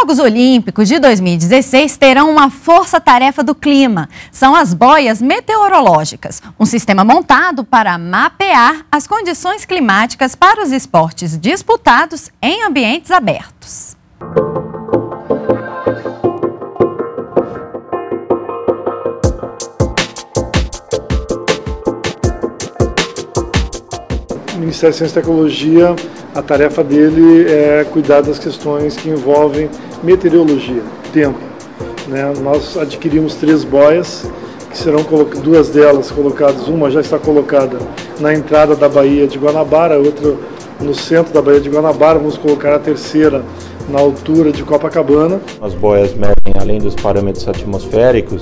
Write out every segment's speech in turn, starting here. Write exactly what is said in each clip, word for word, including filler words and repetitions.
Jogos Olímpicos de dois mil e dezesseis terão uma força-tarefa do clima. São as boias meteorológicas, um sistema montado para mapear as condições climáticas para os esportes disputados em ambientes abertos. O Ministério da Ciência e Tecnologia, a tarefa dele é cuidar das questões que envolvem meteorologia, tempo. Né? Nós adquirimos três boias, que serão duas delas colocadas, uma já está colocada na entrada da Baía de Guanabara, outra no centro da Baía de Guanabara, vamos colocar a terceira na altura de Copacabana. As boias medem, além dos parâmetros atmosféricos,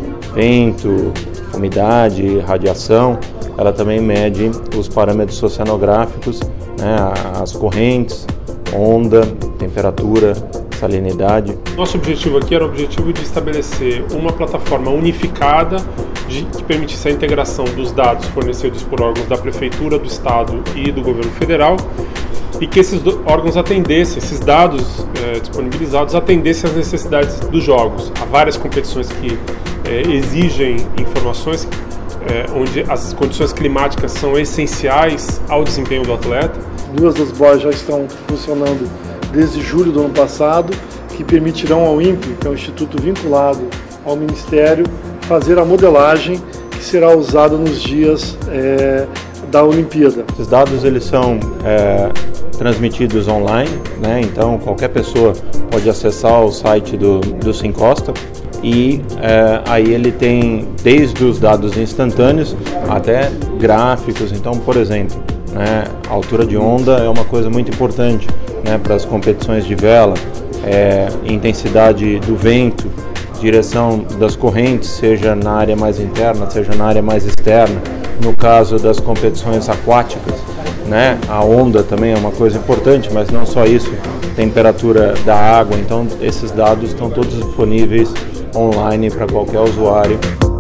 vento, umidade, radiação, ela também mede os parâmetros oceanográficos, né, as correntes, onda, temperatura, salinidade. Nosso objetivo aqui era o objetivo de estabelecer uma plataforma unificada de, que permitisse a integração dos dados fornecidos por órgãos da Prefeitura, do Estado e do Governo Federal, e que esses órgãos atendessem, esses dados eh, disponibilizados atendessem às necessidades dos jogos. Há várias competições que eh, exigem informações, eh, onde as condições climáticas são essenciais ao desempenho do atleta. Duas das boias já estão funcionando desde julho do ano passado, que permitirão ao INPE, que é um instituto vinculado ao Ministério, fazer a modelagem que será usada nos dias é, da Olimpíada. Esses dados eles são é, transmitidos online, né? Então qualquer pessoa pode acessar o site do, do Sincosta e é, aí ele tem desde os dados instantâneos até gráficos. Então, por exemplo, né, a altura de onda é uma coisa muito importante, né, para as competições de vela, é, intensidade do vento, direção das correntes, seja na área mais interna, seja na área mais externa. No caso das competições aquáticas, né, a onda também é uma coisa importante, mas não só isso, temperatura da água. Então esses dados estão todos disponíveis online para qualquer usuário.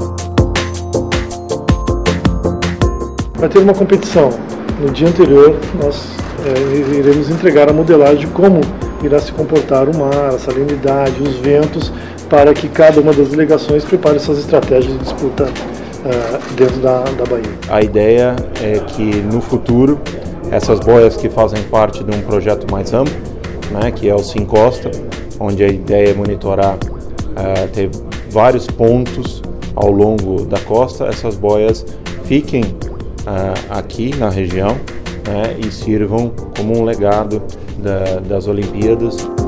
Vai ter uma competição. No dia anterior, nós é, iremos entregar a modelagem de como irá se comportar o mar, a salinidade, os ventos, para que cada uma das delegações prepare suas estratégias de disputa uh, dentro da, da Bahia. A ideia é que no futuro, essas boias que fazem parte de um projeto mais amplo, né, que é o Sincosta, onde a ideia é monitorar, uh, ter vários pontos ao longo da costa, essas boias fiquem Uh, aqui na região, né, e sirvam como um legado da, das Olimpíadas.